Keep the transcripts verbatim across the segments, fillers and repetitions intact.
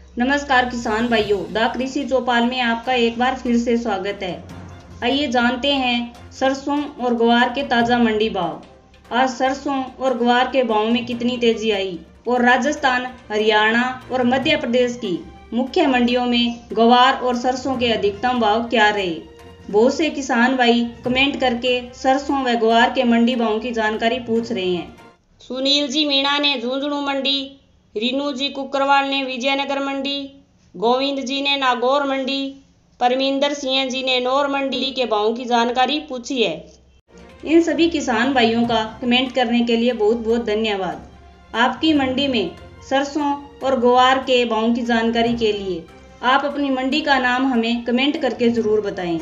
नमस्कार किसान भाइयों, द कृषि चौपाल में आपका एक बार फिर से स्वागत है। आइए जानते हैं सरसों और ग्वार के ताजा मंडी भाव। आज सरसों और ग्वार के भाव में कितनी तेजी आई और राजस्थान, हरियाणा और मध्य प्रदेश की मुख्य मंडियों में ग्वार और सरसों के अधिकतम भाव क्या रहे। बहुत से किसान भाई कमेंट करके सरसों व ग्वार के मंडी भाव की जानकारी पूछ रहे हैं। सुनील जी मीणा ने झुंझुनू मंडी, रीनू जी कुकरवाल ने विजयनगर मंडी, गोविंद जी ने नागौर मंडी, परमिंदर सिंह जी ने नौर मंडी के भावों की जानकारी पूछी है। इन सभी किसान भाइयों का कमेंट करने के लिए बहुत बहुत धन्यवाद। आपकी मंडी में सरसों और ग्वार के भावों की जानकारी के लिए आप अपनी मंडी का नाम हमें कमेंट करके जरूर बताएं।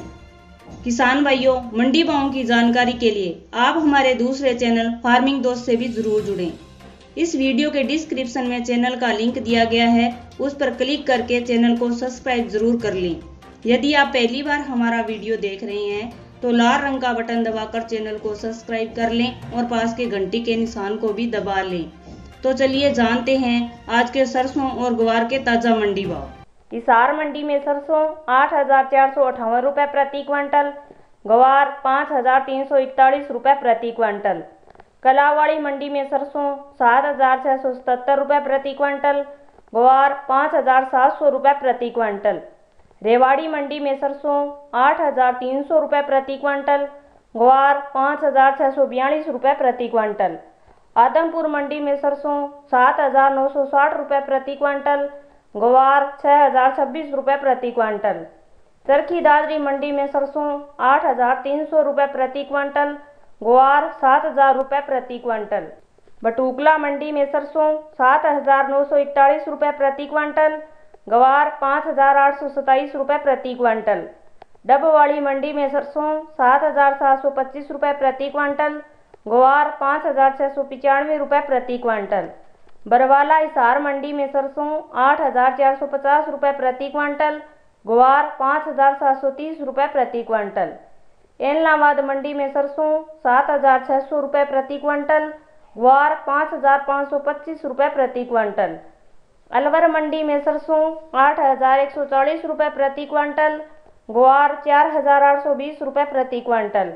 किसान भाइयों, मंडी भावों की जानकारी के लिए आप हमारे दूसरे चैनल फार्मिंग दोस्त से भी जरूर जुड़ें। इस वीडियो के डिस्क्रिप्शन में चैनल का लिंक दिया गया है, उस पर क्लिक करके चैनल को सब्सक्राइब जरूर कर लें। यदि आप पहली बार हमारा वीडियो देख रहे हैं तो लाल रंग का बटन दबाकर चैनल को सब्सक्राइब कर लें और पास के घंटी के निशान को भी दबा लें। तो चलिए जानते हैं आज के सरसों और ग्वार के ताजा मंडी भाव। हिसार मंडी में सरसों आठ हजार चार सौ अठावन रुपये प्रति क्विंटल, ग्वार पाँच हजार तीन सौ इकतालीस रुपये प्रति क्विंटल। कलावाड़ी मंडी में सरसों सात हजार छः सौ सतहत्तर रुपये प्रति क्विंटल, ग्वार पाँच हजार सात सौ रुपये प्रति क्विंटल। रेवाड़ी मंडी में सरसों आठ हजार तीन सौ रुपये प्रति क्विंटल, ग्वार पाँच हजार छः सौ बयालीस रुपये प्रति क्विंटल। आदमपुर मंडी में सरसों सात हजार नौ सौ साठ रुपये प्रति क्विंटल, ग्वार छः हजार छब्बीस रुपये प्रति क्विंटल। चरखी दादरी मंडी में सरसों आठ हजार तीन सौ रुपये प्रति क्विंटल, ग्वार सात हजार रुपये प्रति क्विंटल। बटुकला मंडी में सरसों सात हजार नौ सौ इकतालीस रुपये प्रति क्विंटल, ग्वार पाँच हजार आठ सौ सताईस रुपये प्रति क्विंटल। डबवाड़ी मंडी में सरसों सात हजार सात सौ पच्चीस रुपये प्रति क्विंटल, ग्वार पाँच हजार छः सौ पचानवे रुपये प्रति क्विंटल। बरवाला हिसार मंडी में सरसों आठ हजार चार सौ पचास रुपये प्रति क्विंटल, ग्वार पाँच हजार सात सौ तीस रुपये प्रति क्विंटल। एलनाबाद मंडी में सरसों सात हजार छः सौ रुपये प्रति क्विंटल, ग्वार पाँच हजार पाँच सौ पच्चीस रुपये प्रति क्विंटल। अलवर मंडी में सरसों आठ हजार एक सौ चालीस रुपये प्रति क्विंटल, ग्वार चार हजार आठ सौ बीस रुपये प्रति क्विंटल।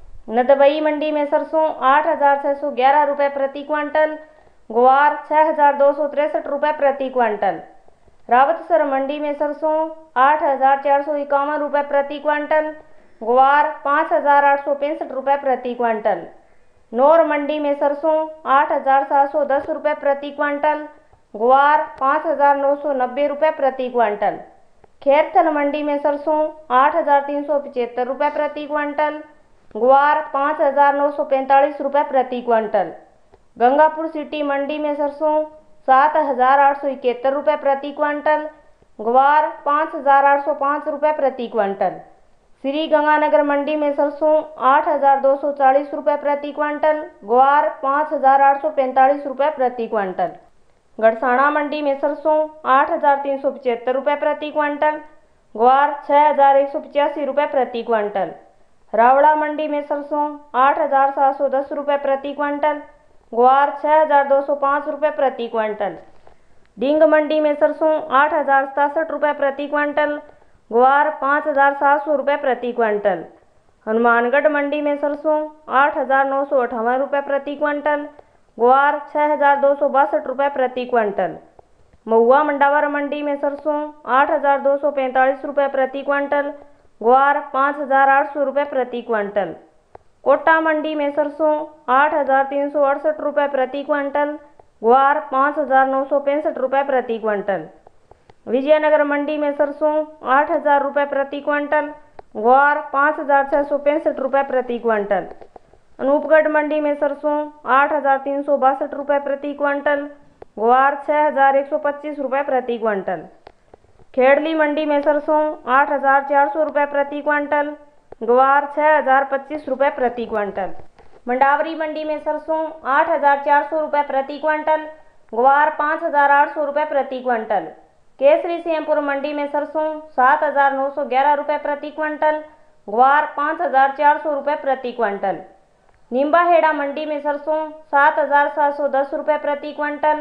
नदबई मंडी में सरसों आठ हजार छः सौ ग्यारह रुपये प्रति क्विंटल, ग्वार छः हजार दो सौ तिरसठ रुपये प्रति क्विंटल। रावतसर मंडी में सरसों आठ हजार चार सौ इक्यावन रुपये प्रति क्विंटल, ग्वार पाँच हजार आठ सौ पैंसठ रुपये प्रति क्विंटल। नौर मंडी में सरसों आठ हजार सात सौ दस रुपये प्रति क्विंटल, ग्वार पाँच हजार नौ सौ नब्बे रुपये प्रति क्विंटल। खैरथल मंडी में सरसों आठ हजार तीन सौ पचहत्तर रुपये प्रति क्विंटल, ग्वार पाँच हजार नौ सौ पैंतालीस रुपये प्रति क्विंटल। गंगापुर सिटी मंडी में सरसों सात हजार आठ सौ इकहत्तर रुपये प्रति क्विंटल, ग्वार पाँच हजार आठ सौ पाँच रुपये प्रति क्विंटल। श्री गंगानगर मंडी में सरसों आठ हजार दो सौ चालीस रुपये प्रति क्विंटल, ग्वार पाँच हजार आठ सौ पैंतालीस रुपये प्रति क्विंटल। गड़साना मंडी में सरसों आठ हजार तीन सौ पचहत्तर रुपये प्रति क्विंटल, ग्वार छः हजार एक सौ पचासी रुपये प्रति क्विंटल। रावड़ा मंडी में सरसों आठ हजार सात सौ दस रुपये प्रति क्विंटल, ग्वार छः हजार दो सौ पाँच रुपये प्रति क्विंटल। डींग मंडी में सरसों आठ हजार सतासठ रुपये प्रति क्विंटल, ग्वार पाँच हजार सात सौ रुपये प्रति क्विंटल। हनुमानगढ़ मंडी में सरसों आठ हजार नौ सौ अठावन रुपये प्रति क्विंटल, ग्वार छः हजार दो सौ बासठ रुपये प्रति क्विंटल। महुआ मंडावर मंडी में सरसों आठ हजार दो सौ पैंतालीस रुपये प्रति क्विंटल, ग्वार पाँच हजार आठ सौ रुपये प्रति क्विंटल। कोटा मंडी में सरसों आठ हजार तीन सौ अड़सठ रुपये प्रति क्विंटल, ग्वार पाँच हजार नौ सौ पैंसठ रुपये प्रति क्विंटल। विजयनगर मंडी में सरसों आठ हजार रुपये प्रति क्विंटल, ग्वार पाँच हजार छः सौ पैंसठ रुपये प्रति क्विंटल। अनूपगढ़ मंडी में सरसों आठ हजार तीन सौ बासठ रुपये प्रति क्विंटल, ग्वार छः हजार एक सौ पच्चीस रुपये प्रति क्विंटल। खेड़ली मंडी में सरसों आठ हजार चार सौ रुपये प्रति क्विंटल, ग्वार छः हजार पच्चीस रुपये प्रति क्विंटल। मंडावरी मंडी में सरसों आठ हजार चार सौ रुपये प्रति क्विंटल, ग्वार पाँच हजार आठ सौ रुपये प्रति क्विंटल। केसरी सिंहपुर मंडी में सरसों सात हजार नौ सौ ग्यारह रुपये प्रति क्विंटल, ग्वार पाँच हजार चार सौ रुपये प्रति क्विंटल। निम्बाहेड़ा मंडी में सरसों सात हजार सात सौ दस रुपये प्रति क्विंटल,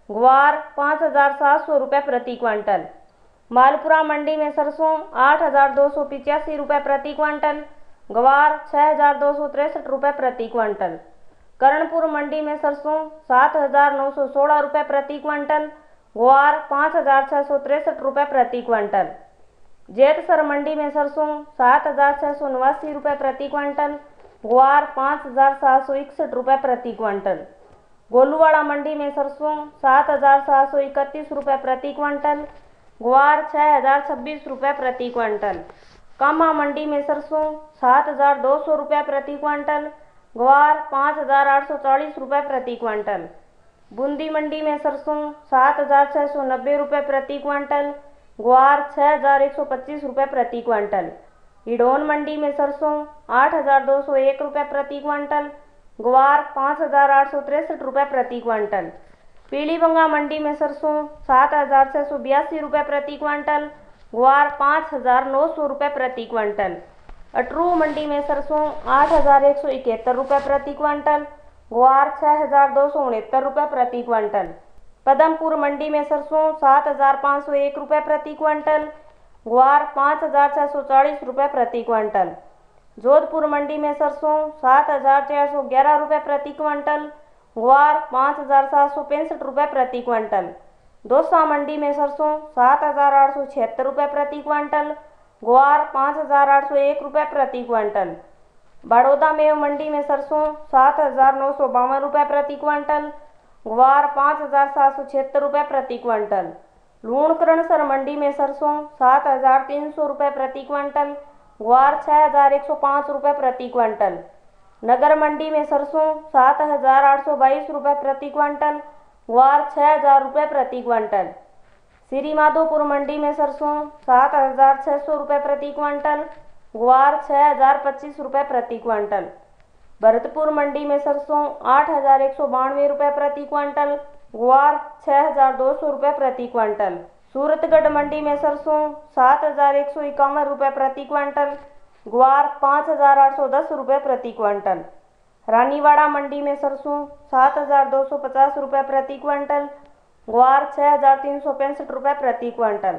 ग्वार पाँच हज़ार सात सौ रुपये प्रति क्विंटल। मालपुरा मंडी में सरसों आठ हज़ार दो सौ पिचासी रुपये प्रति क्विंटल, ग्वार छः हज़ार दो सौ तिरसठ रुपये प्रति क्विंटल। करणपुर मंडी में सरसों सात हज़ार नौ सौ सोलह रुपये प्रति क्विंटल, ग्वार पाँच हज़ार छः सौ तिरसठ रुपये प्रति क्विंटल। जेतसर मंडी में सरसों सात हज़ार छः सौ नवासी रुपये प्रति क्विंटल, ग्वार पाँच हज़ार सात सौ इकसठ रुपये प्रति क्विंटल। गोलूवाड़ा मंडी में सरसों सात हज़ार सात सौ इकतीस रुपये प्रति क्विंटल, ग्वार छः हज़ार छब्बीस रुपये प्रति क्विंटल। कामा मंडी में सरसों सात हज़ार दो सौ रुपये प्रति क्विंटल, ग्वार पाँच हज़ार आठ सौ चालीस रुपये प्रति क्विंटल। बूंदी मंडी में सरसों सात हज़ार छः सौ नब्बे रुपये प्रति क्विंटल, ग्वार छः हज़ार एक सौ पच्चीस रुपये प्रति क्विंटल। हिडोन मंडी में सरसों आठ हज़ार दो सौ एक रुपये प्रति क्विंटल, ग्वार पाँच हज़ार आठ सौ तिरसठ रुपये प्रति क्विंटल। पीलीबंगा मंडी में सरसों सात हज़ार छः सौ बयासी रुपये प्रति क्विंटल, ग्वार पाँच हज़ार नौ सौ रुपये प्रति क्विंटल। अटरू मंडी में सरसों आठ हज़ार एक सौ इकहत्तर रुपये प्रति क्विंटल, ग्वार छः हज़ार दो सौ उनहत्तर रुपये प्रति क्विंटल। पदमपुर मंडी में सरसों सात हज़ार पाँच सौ एक रुपये प्रति क्विंटल, ग्वार पाँच हज़ार छः सौ चालीस रुपये प्रति क्विंटल। जोधपुर मंडी में सरसों सात हज़ार चार सौ ग्यारह रुपये प्रति क्विंटल, ग्वार पाँच हज़ार सात सौ पैंसठ रुपये प्रति क्विंटल। दौसा मंडी में सरसों सात हज़ार आठ सौ छिहत्तर रुपये प्रति क्विंटल, ग्वार पाँच हज़ार आठ सौ एक रुपये प्रति क्विंटल। बड़ौदा में मंडी में सरसों सात हज़ार नौ सौ बावन रुपये प्रति क्विंटल, ग्वार पाँच हज़ार सात सौ छिहत्तर रुपये प्रति क्विंटल। लूणकरणसर मंडी में सरसों सात हज़ार तीन सौ रुपये प्रति क्विंटल, ग्वार छः हज़ार एक सौ पाँच रुपये प्रति क्विंटल। नगर मंडी में सरसों सात हज़ार आठ सौ बाईस रुपये प्रति क्विंटल, ग्वार छः हज़ार रुपये प्रति क्विंटल। श्री माधोपुर मंडी में सरसों सात हज़ार छः सौ रुपये प्रति क्विंटल, ग्वार छः हज़ार पच्चीस रुपये प्रति क्विंटल। भरतपुर मंडी में सरसों आठ हज़ार एक सौ बानवे रुपये प्रति क्विंटल, ग्वार छः हज़ार दो सौ रुपये प्रति क्विंटल। सूरतगढ़ मंडी में सरसों सात हज़ार एक सौ इक्यावन रुपये प्रति क्विंटल, ग्वार पाँच हज़ार आठ सौ दस रुपये प्रति क्विंटल। रानीवाड़ा मंडी में सरसों सात हज़ार दो सौ पचास रुपये प्रति क्विंटल, ग्वार छः हज़ार तीन सौ पैंसठ रुपये प्रति क्विंटल।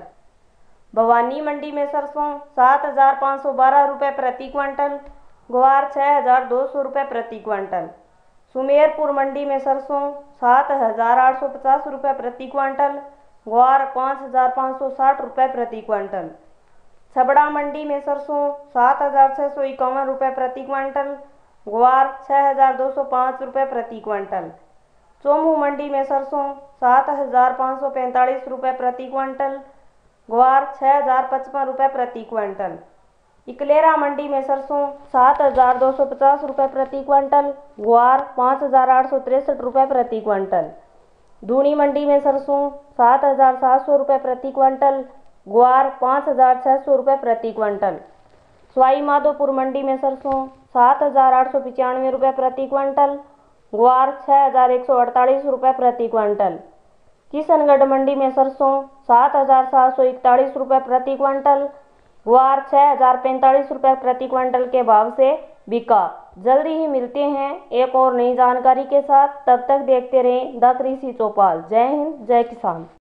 भवानी मंडी में सरसों सात हज़ार पाँच सौ बारह रुपये प्रति क्विंटल, ग्वार छः हज़ार दो सौ रुपये प्रति क्विंटल। सुमेरपुर मंडी में सरसों सात हज़ार आठ सौ पचास रुपये प्रति क्विंटल, ग्वार पाँच हज़ार पाँच सौ साठ रुपये प्रति क्विंटल। छबड़ा मंडी में सरसों सात हज़ार छः सौ इक्यावन रुपये प्रति क्विंटल, ग्वार छः हज़ार दो सौ पाँच रुपये प्रति क्विंटल। चोमू मंडी में सरसों सात हज़ार पाँच सौ पैंतालीस रुपये प्रति क्विंटल, ग्वार छः हज़ार पचपन रुपये प्रति क्विंटल। इकलेरा मंडी में सरसों सात हज़ार दो सौ पचास रुपये प्रति क्विंटल, ग्वार पाँच हज़ार आठ सौ तिरसठ रुपये प्रति क्विंटल। दूनी मंडी में सरसों सात हज़ार सात सौ रुपये प्रति क्विंटल, ग्वार पाँच हज़ार छः सौ रुपये प्रति क्विंटल। सवाई माधोपुर मंडी में सरसों सात हज़ार आठ सौ पचानवे रुपये प्रति क्विंटल, ग्वार छः हज़ार एक सौ अड़तालीस रुपये प्रति क्विंटल। किशनगढ़ मंडी में सरसों सात हज़ार सात सौ इकतालीस रुपये प्रति क्विंटल, ग्वार छः हज़ार पैंतालीस रुपये प्रति क्विंटल के भाव से बिका। जल्दी ही मिलते हैं एक और नई जानकारी के साथ, तब तक देखते रहें द कृषि चौपाल। जय हिंद, जय किसान।